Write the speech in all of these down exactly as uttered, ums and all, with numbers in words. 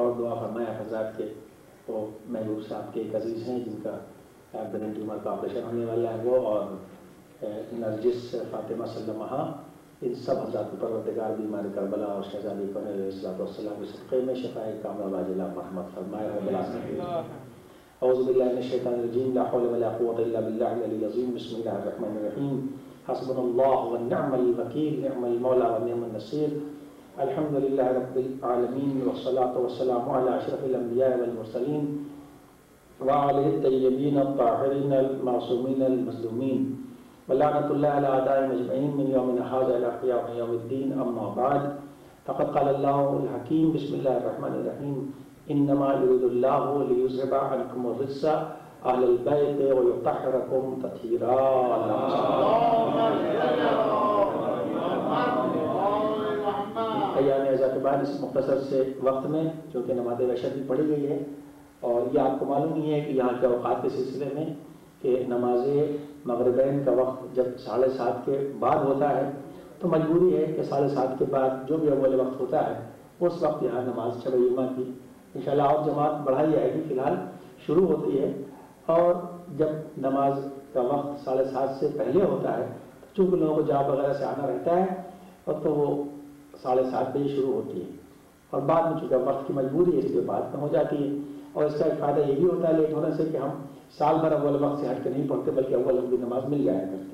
اور دعا فرمائے حضرات کے وہ محبوب صاحب کے ایک عزیز ہیں جن کا برین ٹیومر کا آپریشن ہونے والا ہے، وہ اور نرجس فاطمہ سلمہ، ان سب حضرات کو پروردگار بیمار کربلا اور شہزادی کون علیہ السلام کے صدقے میں شفائے کاملہ عاجلہ مرحمت فرمائے رب العالمین۔ اعوذ باللہ من الشیطان الرجیم، لا حول ولا قوۃ الا باللہ العلی العظیم، بسم اللہ الرحمن الرحیم، حسبنا اللہ ونعم الوکیل، نعم المولا ونعم النصیر، الحمد للہ رب العالمین، والصلاة والسلام علی اشرف الانبیاء والمرسلین وعلی الطیبین الطاہرین المعصومین المظلومین، ولعنۃ اللہ علی اعدائهم اجمعین من یومنا ھذا الی قیام یوم الدین، اما بعد، فقد قال اللہ الحکیم، بسم اللہ الرحمن الرحیم، انما یرید اللہ لیذھب عنکم الرجس اہل البیت ویطہرکم تطہیرا۔ ایام عزا کے بعد اس مختصر سے وقت میں چونکہ نماز عشاء بھی پڑھی گئی ہے، اور یہ آپ کو معلوم ہی ہے کہ یہاں کے اوقات کے سلسلے میں کہ نماز مغربین کا وقت جب ساڑھے سات کے بعد ہوتا ہے تو مجبوری ہے کہ ساڑھے سات کے بعد جو بھی اول وقت ہوتا ہے اس وقت یہاں نماز شب جمعہ کی انشاءاللہ اور جماعت بڑھائی جائے گی، فی الحال شروع ہوتی ہے، اور جب نماز کا وقت ساڑھے سات سے پہلے ہوتا ہے چونکہ لوگوں کو جاب وغیرہ سے آنا رہتا ہے اور تو وہ ساڑھے سات بجے شروع ہوتی ہے، اور بعد میں چونکہ وقت کی مجبوری ہے اس لیے بعد میں ہو جاتی ہے، اور اس کا ایک فائدہ یہ بھی ہوتا ہے لیٹ ہونے سے کہ ہم سال بھر اول وقت سے ہٹ کے نہیں پڑھتے بلکہ اول وقت کی نماز مل جایا کرتی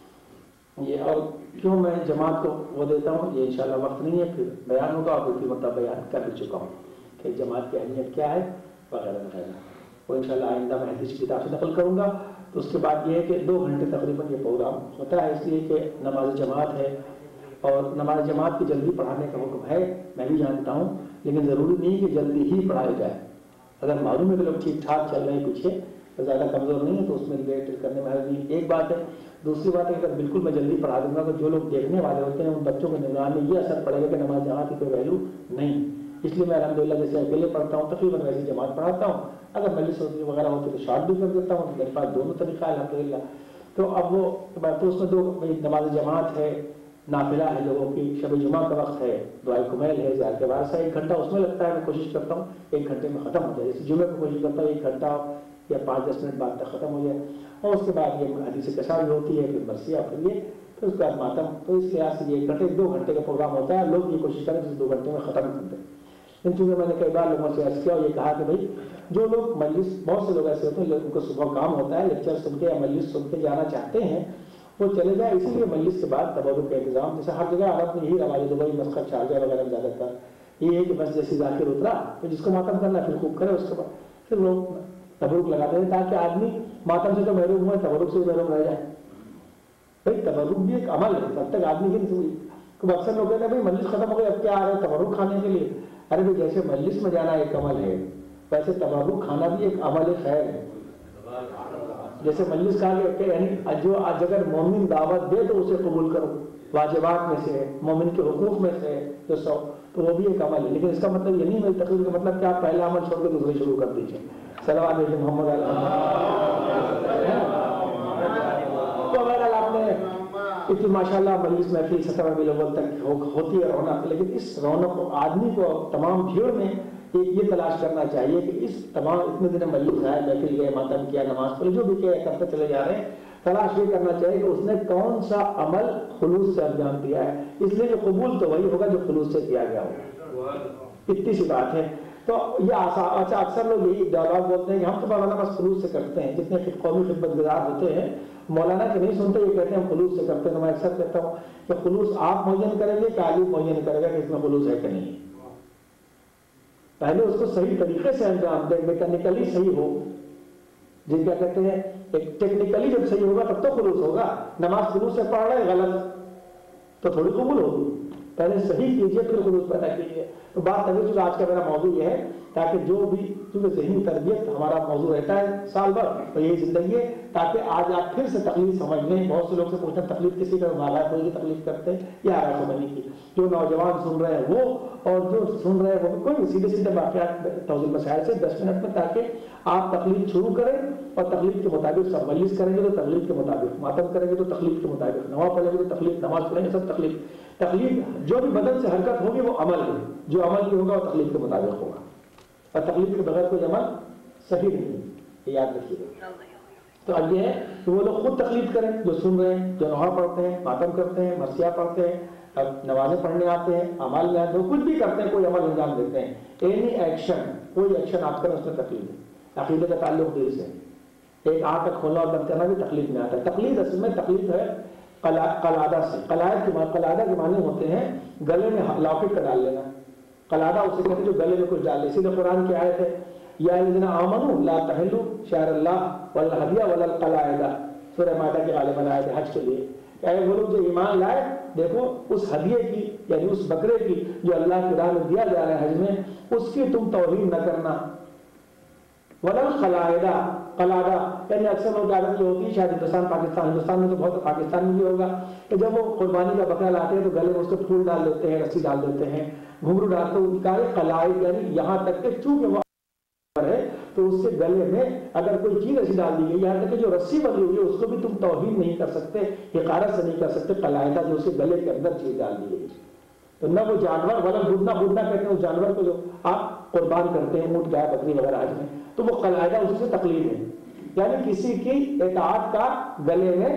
ہے یہ۔ اور کیوں میں جماعت کو وہ دیتا ہوں، یہ انشاءاللہ وقت نہیں ہے، پھر بیان ہوگا اور دوسری مرتبہ بیان کر بھی چکا ہوں کہ جماعت کی اہمیت کیا ہے وغیرہ وغیرہ، وہ انشاءاللہ آئندہ میں حدیث کی کتاب سے نقل کروں گا۔ تو اس کے بعد یہ ہے کہ دو گھنٹے تقریباً یہ پروگرام ہوتا ہے، اس لیے کہ نماز جماعت ہے اور نماز جماعت کی جلدی پڑھانے کا حکم ہے، میں بھی جانتا ہوں، لیکن ضروری نہیں کہ جلدی ہی پڑھایا جائے۔ اگر معلوم ہے کہ لوگ ٹھیک ٹھاک چل رہے ہیں پیچھے زیادہ کمزور نہیں ہے تو اس میں لیٹ کرنے میں حرج نہیں، ایک بات ہے۔ دوسری بات ہے کہ اگر بالکل میں جلدی پڑھا دوں گا تو جو لوگ دیکھنے والے ہوتے ہیں ان بچوں کے نگران میں یہ اثر پڑے گا کہ نماز جماعت کی کوئی ویلو نہیں، اس لیے میں الحمدللہ جیسے اکیلے پڑھتا ہوں تقریباً ویسے جماعت پڑھاتا ہوں، اگر مجلس وغیرہ ہوتی ہے تو شارٹ بھی کر دیتا ہوں، تو میرے پاس دونوں طریقہ ہے الحمدللہ۔ تو اب وہ تو اس میں دو نماز جماعت ہے، نافلہ ہے لوگوں کی، شب جمعہ کا وقت ہے، دعائے کمیل ہے، زیارت کے بعد سے ایک گھنٹہ اس میں لگتا ہے، میں کوشش کرتا ہوں ایک گھنٹے میں ختم ہو جائے، جیسے جمعے کو کوشش کرتا ہوں ایک گھنٹہ یا پانچ دس منٹ بعد تک ختم ہو جائے، اور اس کے بعد یہ حدیث کسا بھی ہوتی ہے، پھر مرثیہ، پھر یہ، پھر اس کے بعد ماتم، تو اس لحاظ سے یہ ایک گھنٹے دو گھنٹے کا پروگرام ہوتا ہے، لوگ یہ کوشش کریں کہ دو گھنٹے میں ختم کر دیں۔ لیکن چونکہ میں نے کئی بار لوگوں سے عرض کیا اور یہ کہا کہ بھائی جو لوگ مجلس، بہت سے لوگ ایسے ہوتے ہیں ان کو صبح کام ہوتا ہے، لیکچر سن کے یا مجلس سن کے جانا چاہتے ہیں وہ چلے جائے، اسی لیے مجلس کے بعد تبرک کا انتظام، جیسے ہر جگہ عرب میں یہی رواج، دبئی، مسقط، شارجہ وغیرہ زیادہ تر یہ ہے کہ بس جیسے ذاکر اترا تو جس کو ماتم کرنا پھر خوب کرے، اس کے بعد پھر لوگ تبرک لگاتے ہیں تاکہ آدمی ماتم سے تو محروم ہوئے تبرک سے محروم رہ جائے۔ بھائی تبرک بھی ایک عمل ہے، تب تک آدمی کی اکثر لوگ کہتے ہیں بھائی مجلس ختم ہو گئی اب کیا آ رہے ہیں تبرک کھانے کے لیے، ارے بھائی جیسے مجلس میں جانا ایک عمل ہے ویسے تبرک کھانا بھی ایک عمل خیر ہے۔ جیسے مجلس کہا کہ یعنی جو آج اگر مومن دعوت دے تو اسے قبول کرو، واجبات میں سے مومن کے حقوق میں سے جو سو، تو وہ بھی ایک عمل ہے، لیکن اس کا مطلب یہ نہیں میری تقریر کا مطلب کہ آپ پہلا عمل چھوڑ کے دوسرے شروع کر دیجیے۔ صلوات علی محمد علیہ تو اگر آپ نے اتنی ماشاء اللہ مجلس محفل سترہ ربیع الاول تک ہوتی ہے رونق، لیکن اس رونق کو آدمی کو تمام بھیڑ میں ایک یہ تلاش کرنا چاہیے کہ اس تمام اتنے دن مجلس ہے، محفل گئے، ماتم کیا، نماز پڑھی، جو بھی کیا کرتے چلے جا رہے ہیں، تلاش یہ کرنا چاہیے کہ اس نے کون سا عمل خلوص سے انجام دیا ہے، اس لیے جو قبول تو وہی ہوگا جو خلوص سے کیا گیا ہوگا، اتنی سی بات ہے۔ تو یہ اچھا اکثر لوگ یہی ڈائلاگ بولتے ہیں کہ ہم تو مولانا بس خلوص سے کرتے ہیں، جتنے قومی خدمت گزار ہوتے ہیں مولانا کے نہیں سنتے، یہ کہتے ہیں ہم خلوص سے کرتے ہیں۔ میں اکثر کہتا ہوں کہ خلوص آپ معین کریں گے کہ عالم معین کرے گا کہ اس میں خلوص ہے کہ نہیں، پہلے اس کو صحیح طریقے سے انجام دیں، میکینیکلی صحیح ہو، جن کیا کہتے ہیں ایک ٹیکنیکلی جب صحیح ہوگا تب تو خلوص ہوگا۔ نماز خلوص سے پڑھ رہے غلط تو تھوڑی قبول ہوگی، پہلے صحیح کیجئے پھر خلوص پیدا کیجئے۔ تو بات ابھی چونکہ آج کا میرا موضوع یہ ہے تاکہ جو بھی چونکہ ذہنی تربیت ہمارا موضوع رہتا ہے سال بھر، تو یہی زندگی ہے تاکہ آج آپ پھر سے تکلیف سمجھ لیں۔ بہت سے لوگ سے پوچھتے ہیں تکلیف کسی کا مالا کوئی کی تکلیف کرتے ہیں یا آرا سمجھنے کی، جو نوجوان سن رہے ہیں وہ اور جو سن رہے ہیں وہ کوئی سیدھے سیدھے واقعات توضیح مسائل سے دس منٹ میں، تاکہ آپ تکلیف شروع کریں اور تکلیف کے مطابق سب مجلس کریں گے تو تکلیف کے مطابق، ماتم کریں گے تو تکلیف کے مطابق، نماز پڑھیں گے تو تکلیف، نماز پڑھیں گے سب تکلیف۔ تکلیف جو بھی بدن سے حرکت ہوگی وہ عمل ہے، جو عمل بھی ہوگا وہ تکلیف کے مطابق ہوگا۔ اور تقلید کے بغیر کوئی عمل صحیح نہیں ہے، یہ یاد رکھیے گا۔ تو اب یہ ہے کہ وہ لوگ خود تقلید کریں، جو سن رہے ہیں، جو نوحہ پڑھتے ہیں، ماتم کرتے ہیں، مرثیہ پڑھتے ہیں، اب نمازیں پڑھنے آتے ہیں، اعمال میں آتے ہیں، کچھ بھی کرتے ہیں، کوئی عمل انجام دیتے ہیں، اینی ایکشن، کوئی ایکشن آپ کریں اس میں تقلید ہے۔ عقیدے کا تعلق دل سے، ایک آنکھ کا کھولنا اور بند کرنا بھی تقلید میں آتا ہے۔ تقلید اصل میں تقلید ہے قلادہ سے، قلادہ کے قلادہ کے معنی ہوتے ہیں گلے میں لاکٹ کا ڈال لینا، قلادہ اسے کہتے ہیں جو گلے میں کچھ ڈال لے۔ اسی لیے قرآن کی آیت ہے یا الذین آمنوا لا تحلوا شعر اللہ ولا الہدی ولا القلائد، سورہ مائدہ کی غالباً آیت ہے حج کے لیے کہ اے وہ لوگ جو ایمان لائے، دیکھو اس ہدیے کی یعنی اس بکرے کی جو اللہ کی راہ میں دیا جا رہا ہے حج میں، اس کی تم توہین نہ کرنا۔ ولا القلائد، قلادہ یعنی اکثر لوگ عادت یہ ہوتی ہے شاید ہندوستان پاکستان ہندوستان میں تو بہت، پاکستان میں بھی ہوگا کہ جب وہ قربانی کا بکرا لاتے ہیں تو گلے میں اس کو پھول ڈال دیتے ہیں، رسی ڈال دیتے ہیں، گھنگرو ڈالتے ہیں، ان کا قلائد یعنی یہاں تک کہ چونکہ وہ ہے تو اس کے گلے میں اگر کوئی چیز ایسی ڈال دی گئی، یہاں تک کہ جو رسی بندھی ہوئی ہے اس کو بھی تم توہین نہیں کر سکتے، حقارت سے نہیں کر سکتے، قلائدہ جو اس کے گلے کے اندر چیز ڈال دی گئی۔ تو نہ وہ جانور ولا بدنا بدنا کہتے ہیں اس جانور کو جو آپ قربان کرتے ہیں، اونٹ گائے بکری وغیرہ آج میں، تو وہ قلائدہ اس سے تقلید ہے، یعنی کسی کی اطاعت کا گلے میں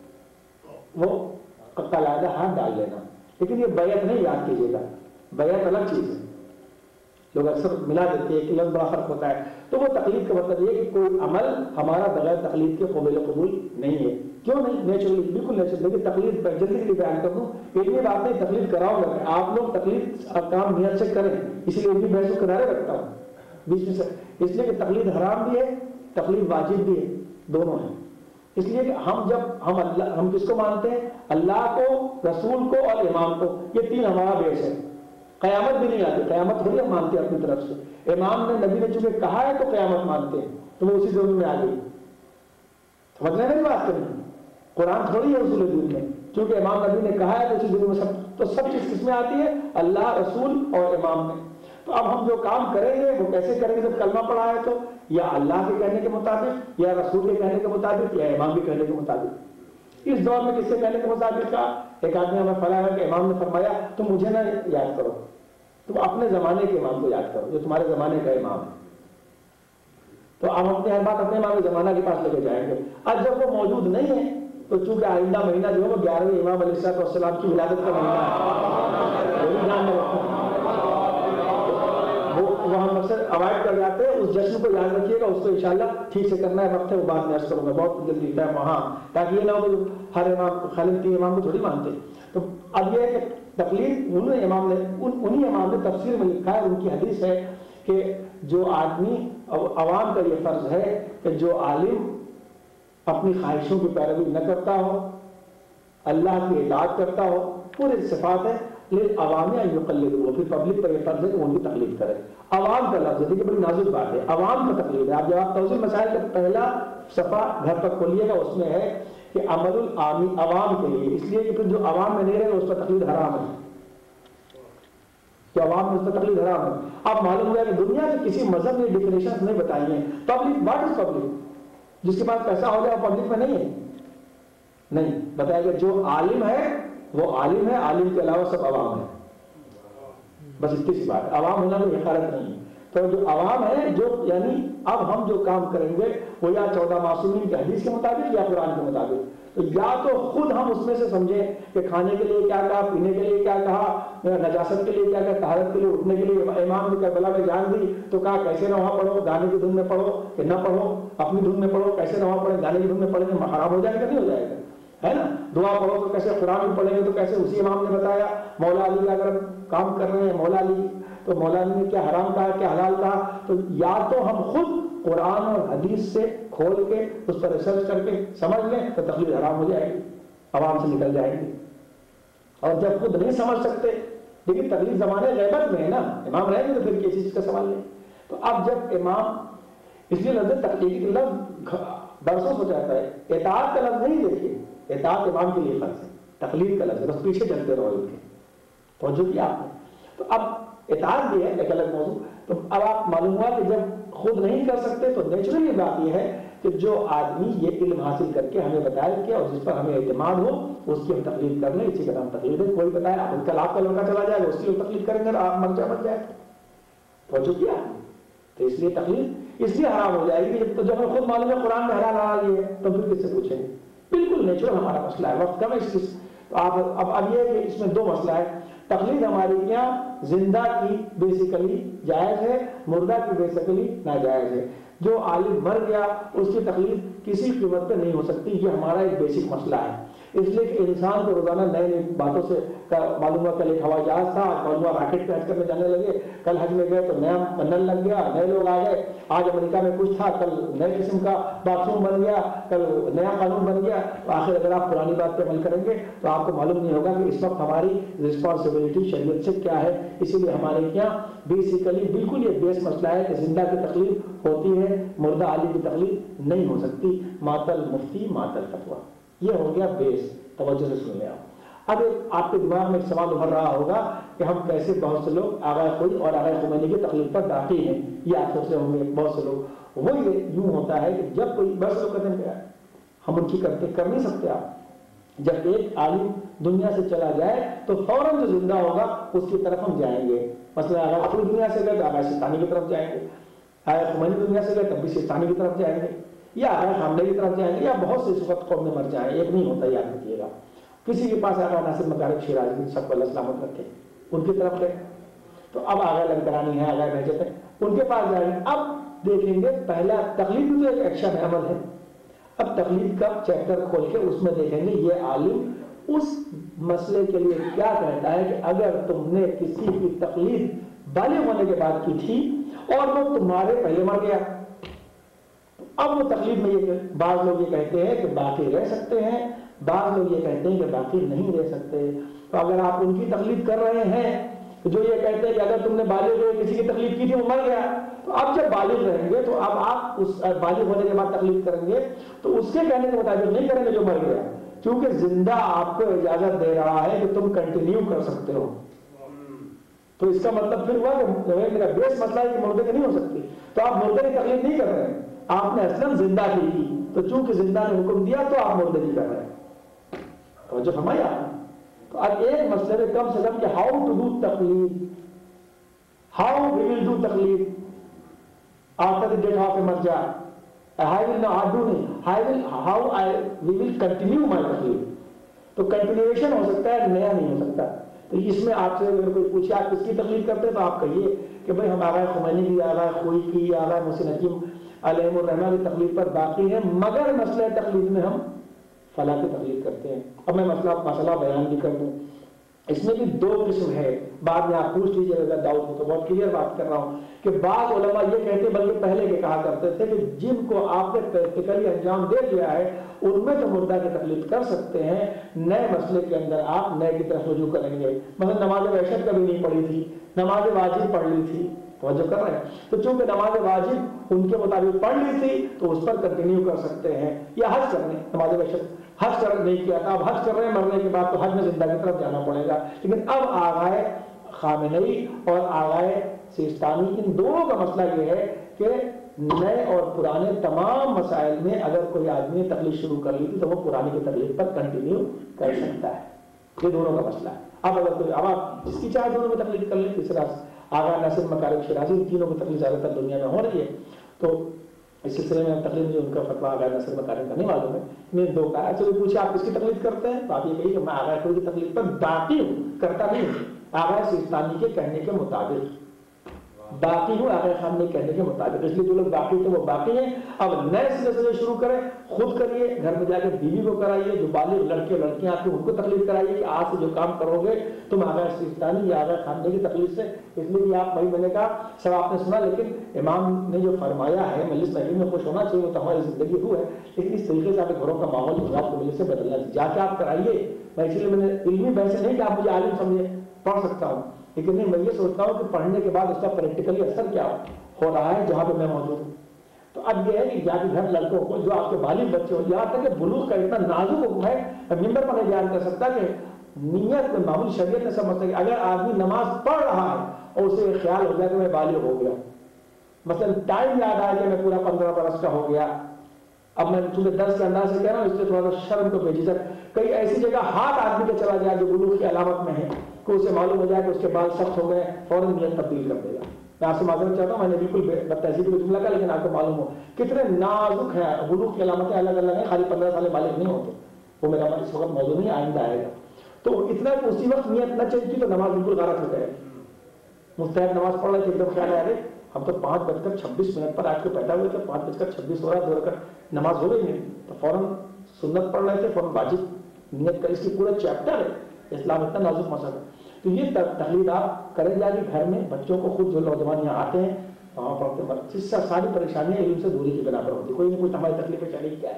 وہ قلائدہ ہاتھ ڈال لینا۔ لیکن یہ بیعت نہیں، یاد کیجیے گا، بیعت الگ چیز ہے، لوگ اکثر ملا دیتے ہیں کہ لفظ بڑا فرق ہوتا ہے۔ تو وہ تقلید کا مطلب یہ کہ کوئی عمل ہمارا بغیر تقلید کے قابل قبول نہیں ہے۔ کیوں نہیں؟ نیچرلی، بالکل نیچرل۔ لیکن تقلید پر جلدی جلدی بیان کر دوں، اتنی بات نہیں تقلید کراؤں گا، آپ لوگ تقلید کام نیت سے کریں، اسی لیے اتنی بحث و کنارے رکھتا ہوں بیچ میں سے، اس لیے کہ تقلید حرام بھی ہے، تقلید واجب بھی ہے، دونوں ہیں۔ اس لیے کہ ہم جب ہم اللہ ہم کس کو مانتے ہیں؟ اللہ کو، رسول کو اور امام کو، یہ تین ہمارا بیس ہے۔ قیامت بھی نہیں آتی، قیامت تھوڑی ہم مانتے ہیں اپنی طرف سے، امام نے نبی نے چونکہ کہا ہے تو قیامت مانتے ہیں، تو وہ اسی زمین میں آ گئی۔ سمجھ رہے ہیں میری بات کریں؟ قرآن تھوڑی ہے اصول دین میں، چونکہ امام نبی نے کہا ہے تو اسی زمین میں سب، تو سب چیز کس میں آتی ہے؟ اللہ، رسول اور امام میں۔ تو اب ہم جو کام کریں گے وہ کیسے کریں گے؟ جب کلمہ پڑھا ہے تو یا اللہ کے کہنے کے مطابق، یا رسول کے کہنے کے مطابق، یا امام کے کہنے کے مطابق۔ اس دور میں کس کے کہنے کے مطابق کا؟ ایک آدمی ہمیں فلاں ہے کہ امام نے فرمایا تو مجھے نہ یاد کرو، تم اپنے زمانے کے امام کو یاد کرو جو تمہارے زمانے کا امام ہے۔ تو اب ہم اپنے ہر بات اپنے امام زمانہ کے پاس لے کے جائیں گے۔ اب جب وہ موجود نہیں ہے تو چونکہ آئندہ مہینہ جو ہے وہ گیارہویں امام علیہ السلام کی ولادت کا مہینہ ہے، وہی دھیان میں رکھو، وہ ہم اکثر اوائڈ کر جاتے ہیں۔ اس جشن کو یاد رکھیے گا، اس کو انشاءاللہ ٹھیک سے کرنا ہے، وقت ہے وہ بات میں عرض کروں گا بہت جلدی ٹائم وہاں، تاکہ یہ نہ ہو کہ ہر امام خالد تین امام کو تھوڑی مانتے۔ تو اب یہ ہے کہ تقلید انہیں امام نے انہی امام نے تفسیر میں لکھا ہے، ان کی حدیث ہے کہ جو آدمی، عوام کا یہ فرض ہے کہ جو عالم اپنی خواہشوں کی پیروی نہ کرتا ہو، اللہ کی اطاعت کرتا ہو، پورے صفات ہے، لیکن عوامی یقلد ہو، پھر پبلک پر یہ فرض ہے کہ ان کی تقلید کرے۔ عوام کا لفظ ہے کہ بڑی نازک بات ہے، عوام کا تقلید ہے۔ آپ جب آپ توضیح مسائل کا پہلا صفحہ گھر پر کھولیے گا، اس میں ہے کہ عمل العامی، عوام کے لیے، اس لیے کہ پھر جو عوام میں نہیں رہے گا اس پر تقلید حرام ہے، کہ عوام میں اس پر تقلید حرام ہے۔ آپ معلوم ہوا کہ دنیا کے کسی مذہب نے ڈیفینیشن نہیں بتائی ہیں۔ Public, what is public? جس کے پاس پیسہ ہو جائے وہ پبلک میں نہیں ہے، نہیں بتایا کہ جو عالم ہے وہ عالم ہے، عالم کے علاوہ سب عوام ہے، بس اتنی سی بات ہے۔ عوام ہونا کوئی حقارت نہیں ہے۔ تو جو عوام ہے، جو یعنی اب ہم جو کام کریں گے وہ یا چودہ معصومین کی حدیث کے مطابق یا قرآن کے مطابق، تو یا تو خود ہم اس میں سے سمجھیں کہ کھانے کے لیے کیا کہا، پینے کے لیے کیا کہا، نجاست کے لیے کیا کہا، طہارت کے لیے، اٹھنے کے لیے امام نے کربلا میں جان دی تو کہا کیسے نوحہ پڑھو، گانے کی دھن میں پڑھو کہ نہ پڑھو، اپنی دھن میں پڑھو، کیسے نوحہ پڑھیں، گانے کی دھن میں پڑھیں گے حرام ہو جائے گا نہیں ہو جائے گا، ہے نا؟ دعا پڑھو تو کیسے، قرآن بھی پڑھیں گے تو کیسے، اسی امام نے بتایا۔ مولا علی کا اگر ہم کام کر رہے ہیں، مولا علی تو مولا علی نے کیا حرام کہا کیا حلال کہا، تو یا تو ہم خود قرآن اور حدیث سے کھول کے اس پر ریسرچ کر کے سمجھ لیں تو تقلید حرام ہو جائے گی، عوام سے نکل جائے گی۔ اور جب خود نہیں سمجھ سکتے، لیکن تقلید زمانے غیبت میں ہے نا، امام رہیں گے تو پھر کسی چیز کا سوال نہیں۔ تو اب جب امام، اس لیے لفظ تقلید کا لفظ برسوں ہو جاتا ہے، اطاعت کا لفظ نہیں دیکھیے، اطاعت امام کے لیے فرض ہے، تقلید کا لفظ ہے، بس پیچھے چلتے رہو ان کے، توجہ کیا آپ نے؟ تو اب اطاعت بھی ہے ایک الگ موضوع۔ تو اب آپ معلوم ہوا کہ جب خود نہیں کر سکتے تو نیچرلی بات یہ ہے کہ جو آدمی یہ علم حاصل کر کے ہمیں بتایا کہ اور جس پر ہمیں اعتماد ہو اس کی ہم تقلید کر لیں، اسی کا نام تقلید ہے۔ کوئی بتایا کل آپ کا لڑکا چلا جائے گا، اس کی تقلید کریں گے، آپ مر جائے مر جائے، توجہ کیا؟ تو اس لیے تقلید اس لیے حرام ہو جائے گی جب تو جب ہمیں خود معلوم ہے قرآن میں حلال حلال یہ ہے تو پھر کس سے پوچھیں گے؟ بالکل نیچرل ہمارا مسئلہ ہے، وقت کم ہے اس چیز. تو آپ اب اب یہ کہ اس میں دو مسئلہ ہے. تقلید ہماری یہاں زندہ کی بیسیکلی جائز ہے، مردہ کی بیسیکلی ناجائز ہے. جو عالم مر گیا اس کی تقلید کسی قیمت پہ نہیں ہو سکتی، یہ ہمارا ایک بیسک مسئلہ ہے. اس لیے کہ انسان کو روزانہ نئے نئی باتوں سے معلوم ہوا. کل ایک ہوائی جہاز تھا، معلوم ہوا راکٹ پہ حج کرنے جانے لگے، کل حج میں گئے تو نیا نل لگ گیا، نئے لوگ آ گئے. آج امریکہ میں کچھ تھا، کل نئے قسم کا باتھ روم بن گیا، کل نیا قانون بن گیا. تو آخر اگر آپ پرانی بات پہ عمل کریں گے تو آپ کو معلوم نہیں ہوگا کہ اس وقت ہماری رسپانسبلٹی شریعت سے کیا ہے. اسی لیے ہمارے یہاں بیسیکلی بالکل یہ بیس مسئلہ ہے کہ زندہ کی تقلید ہوتی ہے، مردہ عالم کی تقلید نہیں ہو سکتی. ماتل مفتی ماتل فتویٰ، یہ ہو گیا بیس. توجہ سے سن لیں آپ. اب آپ کے دماغ میں ایک سوال ابھر رہا ہوگا کہ ہم کیسے بہت سے لوگ آغا خوئی اور آغا خمینی کی تقلید پر باقی ہیں. یہ آپ سوچ رہے ہوں گے بہت سے لوگ. وہ یہ یوں ہوتا ہے کہ جب کوئی بس لوگ کہتے ہیں ہم ان کی کرتے کر نہیں سکتے. آپ جب ایک عالم دنیا سے چلا جائے تو فوراً جو زندہ ہوگا اس کی طرف ہم جائیں گے. مثلا آغا خوئی دنیا سے گئے تو آغا سستانی کی طرف جائیں گے، آغا خمینی دنیا سے گئے تب بھی سستانی کی طرف جائیں گے، یا آغا خامنہ کی طرف جائیں گے، یا بہت سے اس وقت قوم میں مر جائیں. ایک نہیں ہوتا، یاد رکھیے گا. کسی کے پاس آغا ناصر مکارم شیرازی سب کو اللہ سلامت رکھے، ان کی طرف گئے تو اب آغا لنکرانی ہے، آغا بہجت ہے، ان کے پاس جائیں گے. اب دیکھیں گے پہلا تقلید تو ایک ایکشن عمل ہے. اب تقلید کا چیپٹر کھول کے اس میں دیکھیں گے یہ عالم اس مسئلے کے لیے کیا کہتا ہے کہ اگر تم نے کسی کی تقلید بالغ ہونے کے بعد کی تھی اور وہ تمہارے پہلے مر گیا، اب وہ تقلید میں یہ بعض لوگ یہ کہتے ہیں کہ باقی رہ سکتے ہیں، بعض لوگ یہ کہتے ہیں کہ باقی نہیں رہ سکتے. تو اگر آپ ان کی تقلید کر رہے ہیں جو یہ کہتے ہیں کہ اگر تم نے بالغ ہوئے کسی کی تقلید کی تھی وہ مر گیا، تو اب جب بالغ رہیں گے تو اب آپ اس بالغ ہونے کے بعد تقلید کریں گے تو اس کے کہنے کے مطابق نہیں کریں گے جو مر گیا، کیونکہ زندہ آپ کو اجازت دے رہا ہے کہ تم کنٹینیو کر سکتے ہو. تو اس کا مطلب پھر ہوا کہ میرا بیس مسئلہ ہے کہ مردے کی نہیں ہو سکتی، تو آپ مردے کی تقلید نہیں کر رہے ہیں، آپ نے اصلاً زندہ کی تھی، تو چونکہ زندہ نے حکم دیا تو آپ مردے کی کر رہے ہیں. توجہ فرمایا. تو اب ایک مسئلے میں کم سے کم کہ ہاؤ ٹو ڈو تقلید، ہاؤ وی ول ڈو تقلید after the death of a مرجع. I will not do نہیں, I will how I we will continue my تقلید. تو کنٹینیویشن ہو سکتا ہے، نیا نہیں ہو سکتا. تو اس میں آپ سے اگر کوئی پوچھے آپ کس کی تقلید کرتے ہیں تو آپ کہیے کہ بھائی ہم آغا خمینی کی، آغا خوئی کی، آغا محسن حکیم علیہ الرحمہ کی تقلید پر باقی ہیں، مگر مسئلہ تقلید میں ہم فلاں کی تقلید کرتے ہیں. اب میں مسئلہ مسئلہ بیان بھی کر دوں. اس میں بھی دو قسم ہے، بعد میں آپ پوچھ لیجیے گا ڈاؤٹ ہو تو. بہت کلیئر بات کر رہا ہوں کہ بعض علماء یہ کہتے بلکہ پہلے کے کہا کرتے تھے کہ جن کو آپ نے پریکٹیکلی انجام دے دیا ہے ان میں تو مردہ کی تقلید کر سکتے ہیں، نئے مسئلے کے اندر آپ نئے کی طرف رجوع کریں گے. مثلا نماز وحشت کبھی نہیں پڑھی تھی، نماز واجب پڑھ لی تھی، توجہ کر رہے ہیں، تو چونکہ نماز واجب ان کے مطابق پڑھ لی تھی تو اس پر کنٹینیو کر سکتے ہیں. یا حج کرنے، نماز وحشت حج کر نہیں کیا تھا، اب حج کر رہے ہیں مرنے کے بعد تو حج میں زندہ کی طرف جانا پڑے گا. لیکن اب آغائے خامنئی اور آغائے سیستانی ان دونوں کا مسئلہ یہ ہے کہ نئے اور پرانے تمام مسائل میں اگر کوئی آدمی تقلید شروع کر لی تھی تو وہ پرانی کی تقلید پر کنٹینیو کر سکتا ہے. یہ دونوں کا مسئلہ ہے. اب اگر کوئی اب آپ جس کی چاہے دونوں میں تقلید کر لی، تیسرا آغا ناصر مکارم شیرازی، ان تینوں کی تقلید زیادہ تر دنیا میں ہو رہی ہے. تو اس سلسلے میں تقلید میں ان کا فتویٰ آغا ناصر مکارم کا نہیں معلوم ہے. میں دو کہا اچھا کوئی پوچھے آپ کس کی تقلید کرتے ہیں تو آپ یہ کہیے کہ میں آغا خوئی کی تقلید پر باقی ہوں، کرتا نہیں ہوں، آغا سیستانی کے کہنے کے مطابق باقی ہوں، آغا خامنہ کے کہنے کے مطابق. اس لیے جو لوگ باقی تھے وہ باقی ہیں. اب نئے سلسلے شروع کریں، خود کریے، گھر میں جا کے بیوی کو کرائیے، جو بالغ لڑکے لڑکیاں آپ کی ان کو تقلید کرائیے کہ آج سے جو کام کرو گے تم آغا سیستانی یا آغا خامنہ کی تقلید سے. اس لیے کہ آپ بھائی میں نے کہا سب آپ نے سنا، لیکن امام نے جو فرمایا ہے مجلس نبی میں خوش ہونا چاہیے، وہ تو ہماری زندگی ہو ہے، لیکن اس طریقے سے آپ کے گھروں کا ماحول آپ کو مجلس سے بدلنا چاہیے. جا کے آپ کرائیے. میں اسی لیے میں نے علمی بحث نہیں کہ آپ مجھے عالم سمجھے پڑھ سکتا ہوں، لیکن نہیں میں یہ سوچتا ہوں کہ پڑھنے کے بعد اس کا پریکٹیکلی اثر کیا ہو رہا ہے جہاں پہ میں موجود ہوں. تو اب یہ ہے کہ جا کے گھر لڑکوں کو جو آپ کے بالغ بچے ہو، یہاں تک کہ بلوغ کا اتنا نازک حکم ہے، ممبر پر نہیں بیان کر سکتا کہ نیت میں معمول شریعت نے سمجھتا کہ اگر آدمی نماز پڑھ رہا ہے اور اسے یہ خیال ہو گیا کہ میں بالغ ہو گیا، مثلا ٹائم یاد آیا کہ میں پورا پندرہ برس کا ہو گیا، اب میں چونکہ درس کے انداز سے کہہ رہا ہوں اس لیے تھوڑا سا شرم کو بھیجی سک کئی ایسی جگہ ہاتھ آدمی کا چلا جائے جو بلوغ کی علامت میں ہے کہ اسے معلوم ہو جائے کہ اس کے بال سخت ہو گئے، فوراً نیت تبدیل کر دے گا. میں آپ سے معذرت چاہتا ہوں، میں نے بالکل بد تہذیبی کا جملہ کہا، لیکن آپ کو معلوم ہو کتنے نازک ہیں، بلوغ کی علامتیں الگ الگ ہیں، خالی پندرہ سال بالغ نہیں ہوتے، وہ میرا اس وقت موضوع نہیں، آئندہ آئے گا. تو اتنا کہ اسی وقت نیت نہ چینج کی تو نماز بالکل غلط ہو جائے گی. مستحب نماز پڑھ رہے تھے، ایک دم خیال آیا ہم تو پانچ بج کر چھبیس منٹ پر آج کے پیدا ہوئے تھے، پانچ بج کر چھبیس ہو رہا دو رکعت نماز ہو گئی نہیں، تو فوراً سنت پڑھ رہے تھے، فوراً واجب نیت کر. اس کی پورا چیپٹر ہے اسلام، اتنا نازک مسئلہ ہے. تو یہ تقلید آپ کریں جا کے گھر میں بچوں کو خود جو نوجوان یہاں آتے ہیں وہاں پڑھتے ہیں، اس سے ساری پریشانیاں علم سے دوری کی بنا پر ہوتی. کوئی نہیں کوئی ہماری تکلیفیں چلے کیا ہے،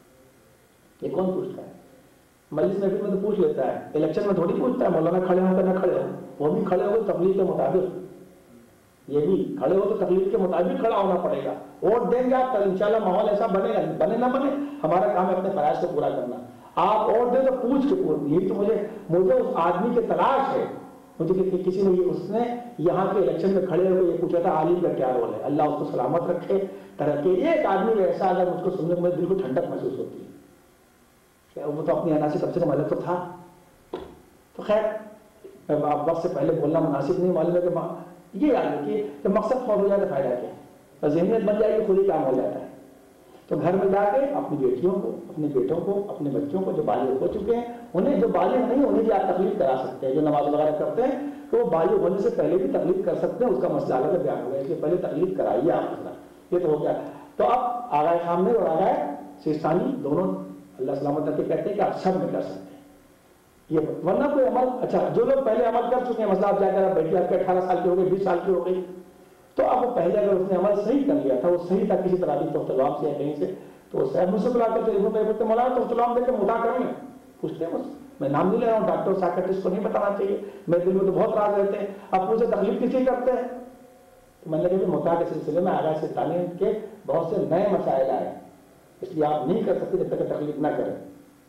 یہ کون پوچھتا ہے؟ مجلس میں بھی تو پوچھ لیتا ہے، الیکشن میں تھوڑی پوچھتا ہے مولانا کھڑے ہو کر نہ کھڑے ہو، وہ بھی کھڑے ہو تقلید کے مطابق، یہ بھی کھڑے ہو تو تقلید کے مطابق کھڑا ہونا پڑے گا. ووٹ دیں گے آپ تو انشاءاللہ ماحول ایسا بنے گا، بنے نہ بنے ہمارا کام ہے اپنے فرائض کو پورا کرنا. آپ ووٹ دیں تو پوچھ کے پوچھ، یہ تو مجھے مجھے اس آدمی کی تلاش ہے. مجھے کسی نے اس نے یہاں کے الیکشن میں کھڑے ہو کے یہ پوچھا تھا عالم کا کیا رول ہے، اللہ اس کو سلامت رکھے ترقی. ایک آدمی ایسا اگر مجھ کو سننے میں دل کو ٹھنڈک محسوس ہوتی ہے، وہ تو اپنی انا سے کم سے کم الگ تو تھا. تو خیر وقت سے پہلے بولنا مناسب نہیں، معلوم ہے کہ یہ یاد رکھیے کہ مقصد فوت ہو جائے تو فائدہ کیا ہے، اور ذہنیت بن جائے گی خود ہی کام ہو جاتا ہے. تو گھر میں جا کے اپنی بیٹیوں کو، اپنے بیٹوں کو، اپنے بچوں کو جو بالغ ہو چکے ہیں انہیں، جو بالغ نہیں انہیں بھی آپ تقلید کرا سکتے ہیں. جو نماز وغیرہ کرتے ہیں تو وہ بالغ ہونے سے پہلے بھی تقلید کر سکتے ہیں، اس کا مسئلہ الگ بیان ہوگا، اس لیے پہلے تقلید کرائیے آپ مسئلہ. یہ تو ہو گیا. تو اب آغائے خامنہ اور آغائے سیستانی دونوں اللہ سلامت رکھے کہتے ہیں کہ آپ سب میں کر سکتے ہیں یہ، ورنہ کوئی عمل. اچھا جو لوگ پہلے عمل کر چکے ہیں، مسئلہ آپ جا کر بیٹی آپ کے اٹھارہ سال کی ہو گئی، بیس سال کی ہو گئی، تو اب وہ پہلے اگر اس نے عمل صحیح کر لیا تھا، وہ صحیح تھا کسی طرح بھی توام سے یا کہیں سے، تو اس سے مجھ سے بلا کر ٹیلیفون پہ پوچھتے مولانا تو سلام دے کے مدا کر لیں، پوچھتے ہیں مجھ سے. میں نام نہیں لے رہا ہوں، ڈاکٹر سائیکٹرسٹ کو نہیں بتانا چاہیے، میرے دل میں تو بہت راز رہتے ہیں. اب مجھے تکلیف کسی کرتے ہیں، تو میں نے کہا کہ متا کے سلسلے میں آگاہ سے تعلیم کے بہت سے نئے مسائل آئے، اس لیے آپ نہیں کر سکتے جب تک تکلیف نہ کریں.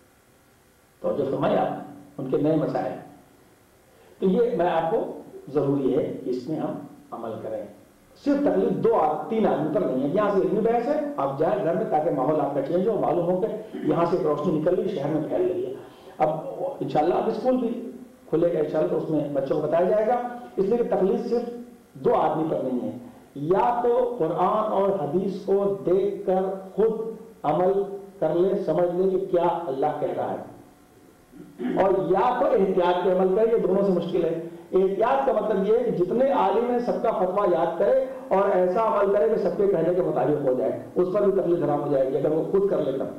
تو جو فرمایا ان کے نئے مسائل، تو یہ میں آپ کو ضروری ہے کہ اس میں ہم عمل کریں. صرف تکلیف دو تین آدمی پر نہیں ہے. یہاں سے علمی بحث ہے، آپ جائیں گھر میں تاکہ ماحول آپ کا چینج ہو، معلوم ہو کہ یہاں سے روشنی نکل رہی شہر میں پھیل رہی ہے. اب انشاءاللہ اب اسکول بھی کھلے گا انشاءاللہ، تو اس میں بچوں کو بتایا جائے گا. اس لیے کہ تکلیف صرف دو آدمی پر نہیں ہے، یا تو قرآن اور حدیث کو دیکھ کر خود عمل کر لے، سمجھ لے کہ کیا اللہ کہہ رہا ہے، اور یا تو احتیاط کے عمل کرے. یہ دونوں سے مشکل ہے. احتیاط کا مطلب یہ ہے کہ جتنے عالم ہیں سب کا فتویٰ یاد کرے اور ایسا عمل کرے کہ سب کے کہنے کے مطابق ہو جائے. اس پر بھی تکلیف حرام ہو جائے گی اگر وہ خود کر لیتا.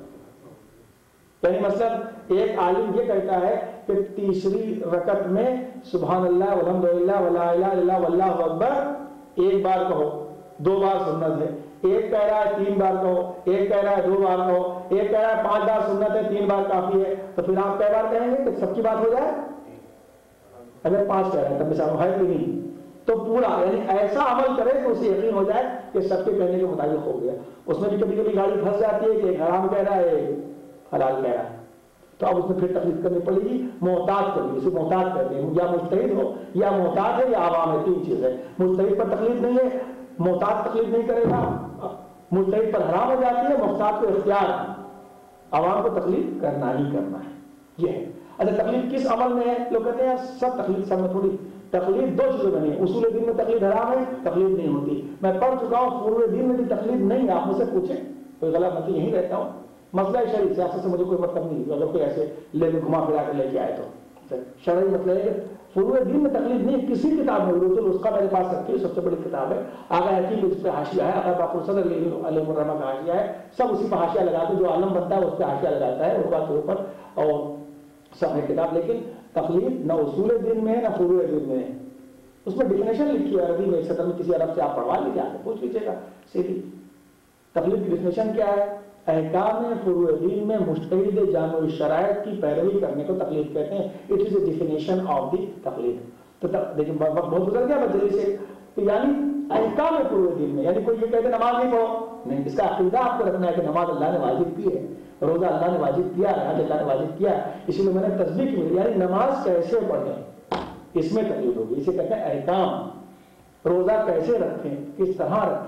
یعنی مثلا ایک عالم یہ کہتا ہے کہ تیسری رکعت میں سبحان اللہ والحمدللہ ولا الہ الا اللہ واللہ اکبر ایک بار کہو، دو بار سنت ہے. ایک کہہ رہا ہے تین بار کہو، ایک کہہ رہا ہے دو بار کہو، ایک کہہ رہا ہے پانچ بار سنت ہے تین بار کافی ہے. تو پھر آپ کئی بار کہیں گے کہ سب کی بات ہو جائے؟ اگر پانچ کہہ رہے ہیں تب مثال ہے کہ نہیں، تو پورا یعنی ایسا عمل کرے کہ اسے یقین ہو جائے کہ سب کے کہنے کے مطابق ہو گیا. اس میں بھی کبھی کبھی گاڑی پھنس جاتی ہے کہ ایک حرام کہہ رہا ہے ایک حلال کہہ رہا ہے، تو اب اس میں پھر تکلیف کرنی پڑے گی. محتاط کریں، اسے محتاط کہتے ہیں، یا مجتہد ہو یا محتاط ہے یا عوام ہے، تین چیز ہے. مجتہد پر تکلیف نہیں ہے، محتاط تکلیف نہیں کرے گا. مجتہد پر حرام ہو جاتی ہے، محتاط کو اختیار، عوام کو تکلیف کرنا ہی کرنا ہے. یہ ہے. اچھا تکلیف کس عمل میں ہے؟ لوگ کہتے ہیں سب تکلیف سب میں تھوڑی. تکلیف دو چیزوں میں نہیں ہے. اصول دین میں تکلیف حرام ہے، تکلیف نہیں ہوتی. میں پڑھ چکا ہوں فروع دین میں بھی تکلیف نہیں ہے. آپ مجھ سے پوچھیں کوئی غلط مطلب یہیں رہتا ہوں. مسئلہ شرعی سیاست سے مجھے کوئی مطلب نہیں، اگر کوئی ایسے لے کے گھما پھرا کے لے کے آئے تو شرعی مطلب ہے کہ فروع دین میں تکلیف نہیں. کسی کتاب میں روز اس کا میرے پاس رکھی ہے، سب سے بڑی کتاب ہے آغا حکیم، اس پہ حاشیہ ہے، آغا باقر صدر علیہ الرحمہ کا حاشیہ ہے. سب اسی پہ حاشیہ لگاتے ہیں، جو عالم بنتا ہے اس پہ حاشیہ لگاتا ہے ربا کے اوپر، اور سب ہے کتاب. لیکن تکلیف نہ اصول دین میں ہے نہ فروع دین میں ہے. اس میں ڈیفینیشن لکھی ہے عربی میں، ایک سطر میں کسی عرب سے آپ پڑھوا لیجیے، آپ پوچھ لیجیے گا سیدھی. تکلیف کی ڈیفینیشن کیا ہے؟ احکام فروع دین میں مجتہد جامع الشرائط کی پیروی کرنے کو تکلیف کہتے ہیں. It is a definition of the تکلیف. تو دیکھیں وقت بہت گزر گیا جلدی سے. تو یعنی احکام فروع دین میں، یعنی کوئی یہ کہتے نماز نہیں پڑھو نہیں، اس کا عقیدہ آپ کو رکھنا ہے کہ نماز اللہ نے واجب کی ہے، روزہ اللہ نے واجب کیا ہے، حج اللہ نے واجب کیا ہے. اسی لیے میں نے تصدیق کی، یعنی نماز کیسے پڑھیں اس میں تکلیف ہوگی. اسے کہتے ہیں احکام. روزہ کیسے رکھیں، کس طرح رکھیں،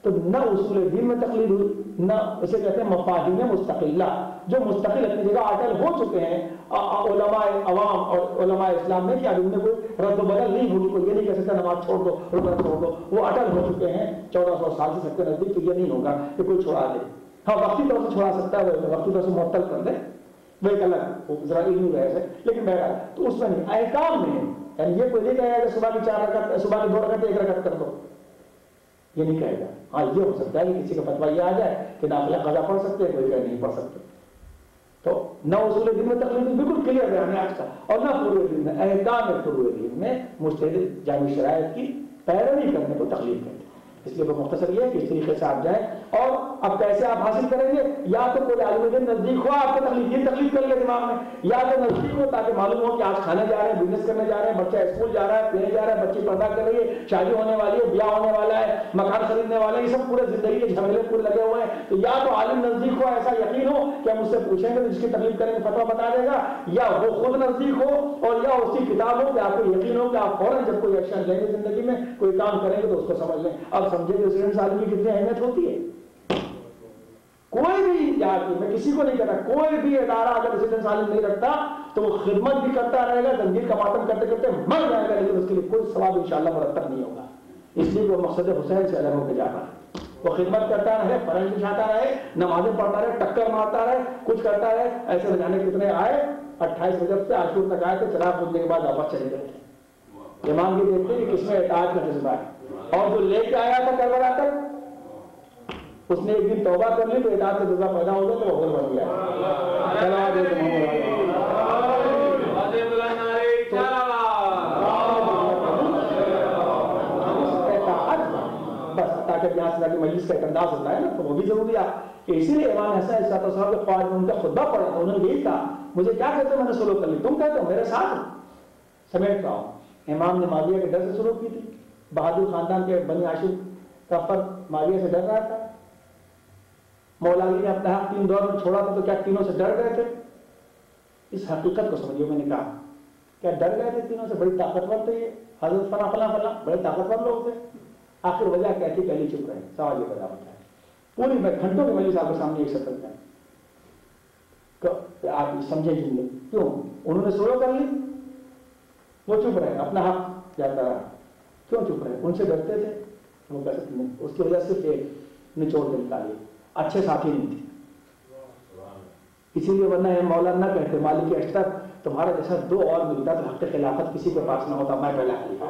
تو نہ اصول دین میں تقلید ہوئی، نہ اسے کہتے ہیں مفاہیم مستقلہ، جو مستقل اپنی جگہ اٹل ہو چکے ہیں علماء عوام اور علماء اسلام میں، کہ اب ان میں کوئی رد و بدل نہیں ہوگی، کوئی یہ نہیں کہہ سکتا نماز چھوڑ دو رکن چھوڑ دو، وہ اٹل ہو چکے ہیں چودہ سو سال سے سب کے نزدیک، تو یہ نہیں ہوگا کہ کوئی چھوڑا دے. ہاں وقتی طور سے چھوڑا سکتا ہے، وہ وقتی طور سے معطل کر دے، وہ ایک الگ ذرا علمی بحث ہے، لیکن بہرحال تو اس میں نہیں، احکام میں ہے. یعنی یہ کوئی نہیں کہے گا کہ صبح کی چار رکعت صبح کی دو رکعت ایک رکعت کر دو، یہ نہیں کہے گا. ہاں یہ ہو سکتا ہے کہ کسی کا فتویٰ یہ آ جائے کہ نافلہ قضا پڑھ سکتے ہیں، کوئی کہ نہیں پڑھ سکتے. تو نہ اصول دین میں تقلید بالکل کلیئر بیان ہے آج کا، اور نہ فروع دین میں، احکام فروع دین میں مجتہد جامع شرائط کی پیروی کرنے کو تقلید کہتے ہیں. اس لیے وہ مختصر یہ ہے کہ اس طریقے سے آپ جائیں. اور اب کیسے آپ حاصل کریں گے؟ یا تو کوئی عالم دین نزدیک ہو آپ کو تقلید یہ تقلید کر لے دماغ میں، یا تو نزدیک ہو تاکہ معلوم ہو کہ آج کھانے جا رہے ہیں، بزنس کرنے جا رہے ہیں، بچہ اسکول جا رہا ہے، پینے جا رہا ہے، بچی پردہ کر رہی ہے، شادی ہونے والی ہے، بیاہ ہونے والا ہے، مکان خریدنے والے ہیں، یہ سب پورے زندگی کے جھمیلے پورے لگے ہوئے ہیں. تو یا تو عالم نزدیک ہو، ایسا یقین ہو کہ ہم اس سے پوچھیں گے تو جس کی تقلید کریں گے فتویٰ بتا دے گا، یا وہ خود نزدیک ہو اور یا اس کی کتاب ہو کہ آپ کو یقین ہو کہ آپ فوراً جب کوئی ایکشن لیں گے زندگی میں، کوئی کام کریں گے تو اس کو سمجھ لیں. اب سمجھے کہ ریزیڈنس آدمی کی کتنی اہمیت ہوتی ہے. کوئی بھی جاتی، میں کسی کو نہیں کہتا، کوئی بھی ادارہ اگر ریزیڈنس عالم نہیں رکھتا تو وہ خدمت بھی کرتا رہے گا، زنجیر کا ماتم کرتے کرتے مر جائے گا، لیکن اس کے لیے کوئی ثواب انشاءاللہ مرتب نہیں ہوگا. اس لیے وہ مقصد حسین سے الگ ہو کے جا رہا ہے. وہ خدمت کرتا رہے، فرنج بچھاتا رہے، نمازیں پڑھتا رہے، ٹکر مارتا رہے، کچھ کرتا رہے. ایسے نہ جانے کتنے آئے، اٹھائیس رجب سے عاشور تک آئے تھے، چراغ بجھنے کے بعد واپس چلے گئے تھے. امام بھی دیکھتے کہ کس میں اطاعت کا جذبہ ہے. اور جو لے کے آیا تھا کربلا تک، اس نے ایک دن توبہ کر لی تو اطاعت کا جذبہ پیدا ہو گیا تو وہ بن گیا. بس تاکہ یہاں سے مجلس کا ایک انداز ہوتا ہے نا، تو وہ بھی ضروری ہے. کہ اسی لیے امام حسن علیہ السلام کے خواہش میں ان کا خطبہ پڑھا، انہوں نے یہی کہا مجھے کیا کہتے میں نے سلوک کر لی، تم کہتے ہو میرے ساتھ سمیٹ رہا ہوں. امام نے معاویہ کے ڈر سے سلوک کی تھی. بہادر خاندان کے بنی ہاشم کا فرد معاویہ سے ڈر رہا تھا. مولا علی نے اپنا حق تین دور میں چھوڑا تھا تو کیا تینوں سے ڈر گئے تھے؟ اس حقیقت کو سمجھیے. میں نے کہا کیا ڈر گئے تھے تینوں سے؟ بڑی طاقتور تھے یہ حضرت فلاں فلاں فلاں، بڑے طاقتور لوگ تھے. آخر وجہ کیا تھی؟ پہلی چپ رہے. سوال یہ پیدا ہوتا ہے پوری میں گھنٹوں کی مجلس آپ کے سامنے ایک سطر میں آپ سمجھے جملے کیوں انہوں نے سلو کر لی، وہ چپ رہے، اپنا حق جاتا رہا. کیوں چپ رہے؟ ان سے ڈرتے تھے. وہ کہہ سکتے ہیں اس کی وجہ صرف ایک نچوڑ کے نکالی، اچھے ساتھی نہیں تھے. اسی لیے ورنہ یہ مولا نہ کہتے مالک اشتر تمہارا جیسا دو اور ملتا تو حق خلافت کسی کے پاس نہ ہوتا، میں پہلا خلیفہ.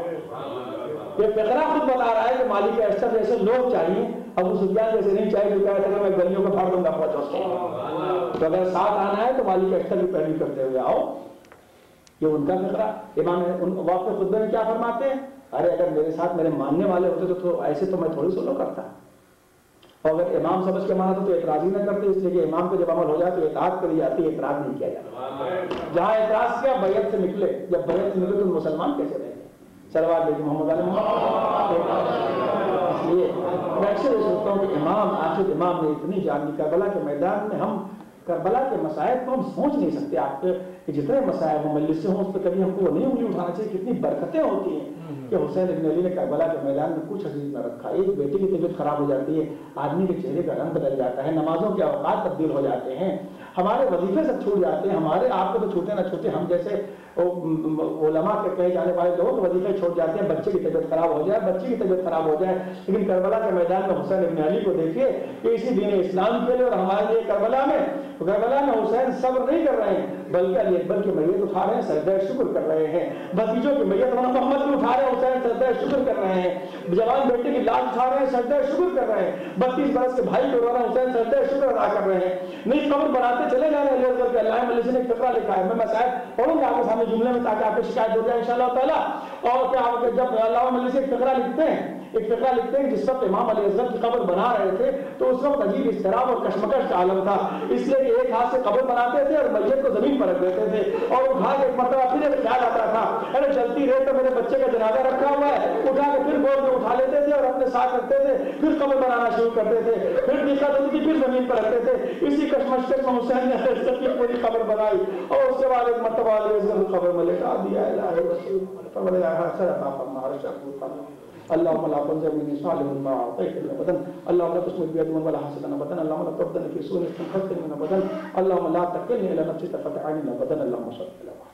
یہ فقرہ خود بتا رہا ہے کہ مالک اشتر جیسے لوگ چاہیے، ابو سفیان جیسے نہیں چاہیے جو کہا تھا کہ میں گلیوں کو پھاڑ دوں گا پہنچو. تو اگر ساتھ آنا ہے تو مالک اشتر کی پیروی کرتے ہوئے آؤ. یہ ان کا فقرہ. امام واقع خطبے میں کیا فرماتے ہیں؟ ارے اگر میرے ساتھ میرے ماننے والے ہوتے تو ایسے تو میں تھوڑی سلو کرتا. اور اگر امام سمجھ کے مانا تو اعتراض ہی نہ کرتے، اس لیے کہ امام کو جب عمل ہو جائے تو اطاعت کری جاتی ہے، اعتراض نہیں کیا جاتا. جہاں اعتراض کیا بیعت سے نکلے، جب بیعت سے نکلے تو مسلمان کیسے رہیں گے؟ صلوات دیکھیں محمد علیہ محمد. اس لیے میں اکثر یہ سوچتا ہوں کہ امام آخر امام نے اتنی جان دی. کربلا کے میدان میں ہم کربلا کے مسائل کو ہم سوچ نہیں سکتے. آپ کے کہ جتنے مسائل ہوں مجلس سے ہوں اس پہ کبھی ہم کو نہیں انگلی اٹھانا چاہیے. کتنی برکتیں ہوتی ہیں کہ حسین ابن علی نے کربلا کے میدان میں کچھ عزیز نہ رکھا. ایک بیٹی کی طبیعت خراب ہو جاتی ہے، آدمی کے چہرے کا رنگ بدل جاتا ہے، نمازوں کے اوقات تبدیل ہو جاتے ہیں، ہمارے وظیفے سب چھوٹ جاتے ہیں. ہمارے آپ کو تو چھوٹے نہ چھوٹے، ہم جیسے علماء کے کہے جانے والے لوگ وظیفے چھوٹ جاتے ہیں. بچے کی طبیعت خراب ہو جائے، بچی کی طبیعت خراب ہو جائے، لیکن کربلا کے میدان میں حسین ابن علی کو دیکھیے کہ اسی دین اسلام کے لیے اور ہمارے لیے کربلا میں کربلا میں حسین صبر نہیں کر رہے ہیں بلکہ علی اکبر کی میت اٹھا رہے ہیں، سجدہ شکر کر رہے ہیں. بھتیجوں کی میت محمد کی اٹھا رہے ہیں، حسین سجدہ شکر کر رہے ہیں. جوان بیٹے کی لاش اٹھا رہے ہیں، سجدہ شکر کر رہے ہیں. بتیس برس کے بھائی کو رونا، حسین سجدہ شکر ادا کر رہے ہیں. نہیں قبر بناتے چلے جا رہے ہیں علی اکبر کے. علامہ مجلسی نے فقرہ لکھا ہے، میں مسائل پڑھوں گا آپ کے سامنے جملے میں تاکہ آپ کو شکایت ہو جائے انشاءاللہ تعالیٰ. اور کیا آپ جب علامہ مجلسی ایک فقرہ لکھتے ہیں ایک فقرہ لکھتے ہیں جس وقت امام علی اصغر کی قبر بنا رہے تھے تو اس وقت عجیب اضطراب اور کشمکش کا عالم تھا. اس لیے کہ ایک ہاتھ سے قبر بناتے تھے اور میت کو زمین پر رکھ دیتے تھے اور اٹھا کے ایک مرتبہ پھر خیال آتا تھا ارے چلتی رہے تو میرے بچے کا جنازہ رکھا ہوا ہے، اٹھا کے پھر گود میں اٹھا لیتے تھے اور اپنے ساتھ رکھتے تھے، پھر قبر بنانا شروع کرتے تھے، پھر دقت ہوتی تھی پھر زمین پر رکھتے تھے. اسی کشمکش میں حسین نے عزت کی پوری قبر بنائی اور اس کے بعد ایک مرتبہ علی اصغر قبر میں لٹا دیا. الہی رسول فرمایا اکثر عطا فرما ہر شخص کو اللهم لا تنزع مني صالح ما اعطيتني ابدا، اللهم لا تشمت بي عدوا ولا حسدا ابدا، اللهم لا تردني في سوء استنقذتني من ابدا، اللهم لا تكلني الى نفسي طرفة عين ابدا، اللهم صل على محمد.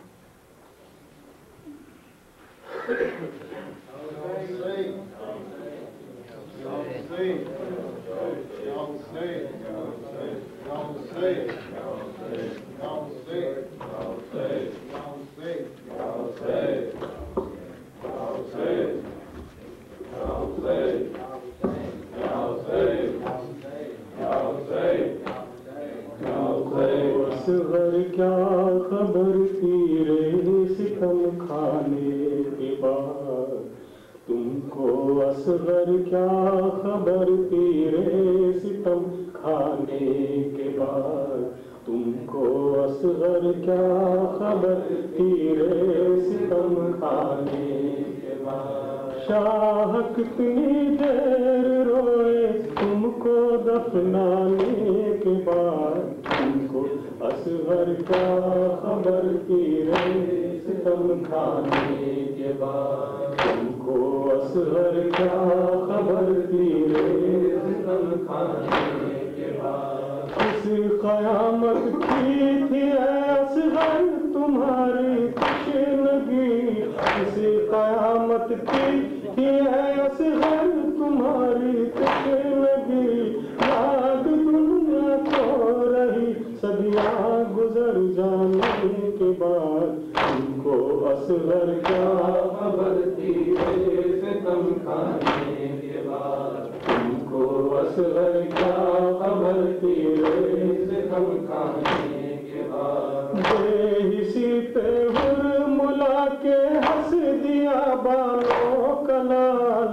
اصغر کیا خبر تیرے ستم کھانے کے بعد، تم کو اصغر کیا خبر تیرے ستم کھانے کے بعد، تم کو اصغر کیا خبر تیرے ستم کھانے کے بعد، شاہ کتنی دیر روئے تم کو دفنانے کے بعد، تم کو اصغر کیا خبر تیرے ستم کھانے کے بعد، تم کو اصغر کیا خبر تیرے ستم کھانے کے بعد، اس قیامت کی تھی اے اصغر تمہاری تشنگی، اس قیامت کی تھی اے اصغر تمہاری تشنگی، یاد دنیا کو رہی صدیاں گزر جانے کے بعد، تم کو اصغر کیا خبر تیرے ستم کھانے کے بعد، تم کو اصغر کیا خبر تیرے ستم کھانے کے بعد، بے حسی پہ ہر ملا کے ہنس دیا بانو کلال،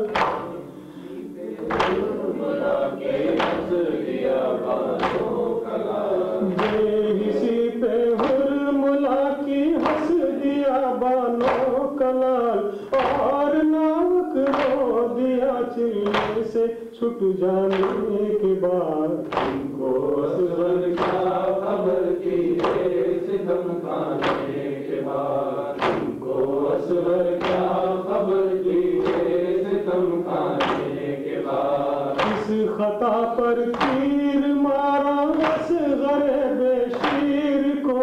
بے حسی پہ ہر ملا کی ہنس دیا بانو کلال، اور ناک رو دیا چلنے سے چھٹ جانے کے بعد، تم کو اصغر کیا خبر تیرے ستم کھانے کے بعد، تم کو اصغر کیا خبر تیرے ستم کھانے کے بعد، اس خطا پر تیر مارا اصغر بے شیر کو،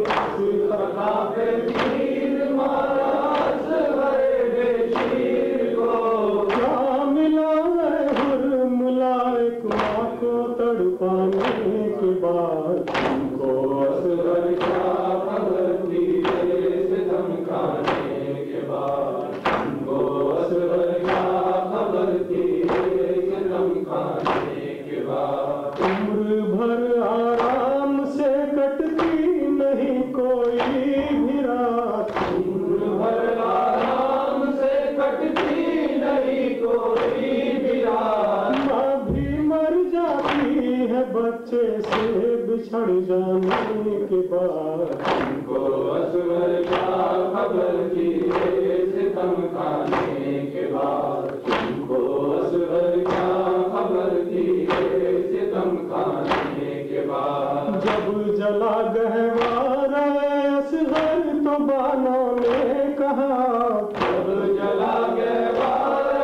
اس خطا پر تیر مارا اصغر بے شیر کو، کیا ملا ہے ہر ملا ایک ماں کو تڑپانے کے بعد، تم کو اصغر کیا خبر تیرے ستم کھانے کے بعد، تم کو اصغر کیا خبر تیرے ستم کھانے کے بعد، عمر بھر آرام سے کٹتی نہیں کوئی بھی رات، عمر بھر آرام سے کٹتی نہیں کوئی بھی رات، ماں بھی مر جاتی ہے بچے سے بچھڑ جانے کے بعد، تم کو اصغر کیا خبر تیرے ستم کھانے کے بعد، تم کو اصغر کیا خبر تیرے ستم کھانے کے بعد، جب جلا گہوارہ اصغر تو بانوں نے کہا، جب جلا گہوارہ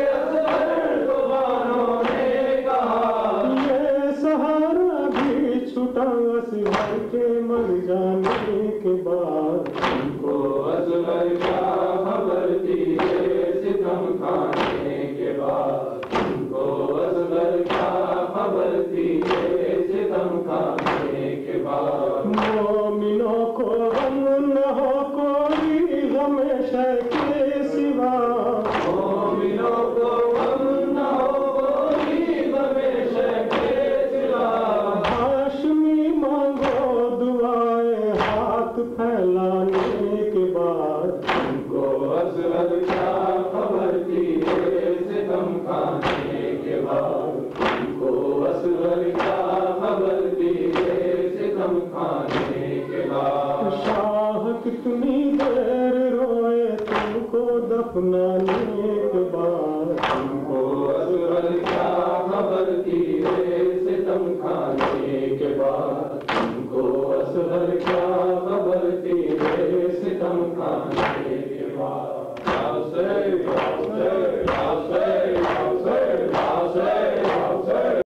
اصغر تو بانوں نے کہا، یہ سہارا بھی چھٹا اصغر کے مر جانے کے بعد، تم کو اصغر کیا خبر تیرے ستم کھانے کے بعد، تم کو اصغر کیا خبر تیرے ستم کھانے کے بعد، مومنوں کو غم نہ ہو کوئی غم شے کے سوا، مومنوں کو غم نہ ہو کوئی غم شے کے سوا، ہاشمی مانگو دعائیں ہاتھ پھیلانے کے بعد، تم کو اصغر کیا خبر تیرے ستم کھانے کے بعد، تم کو اصغر کیا خبر تیرے ستم کھانے کے بعد، شاہ کتنی دیر روئے تم کو دفنانے